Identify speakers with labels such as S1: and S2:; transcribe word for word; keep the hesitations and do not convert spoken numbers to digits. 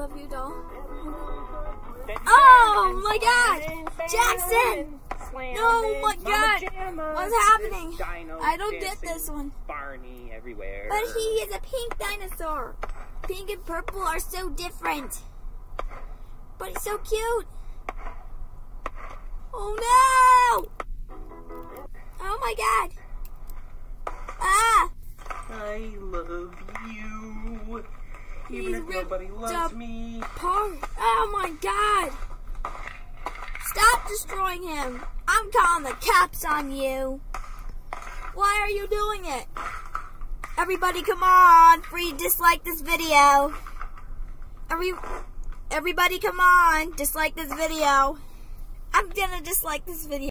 S1: love you, doll. Oh my God! Jackson! No, my God! What's happening? I don't get this one.
S2: Barney everywhere.
S1: But he is a pink dinosaur. Pink and purple are so different. But he's so cute. Oh no! Oh my God! Ah!
S2: I love you. Even
S1: He's
S2: if nobody loves me.
S1: Apart. Oh my God! Stop destroying him! I'm calling the cops on you. Why are you doing it? Everybody come on, free dislike this video. Every, everybody come on, dislike this video. I'm gonna dislike this video.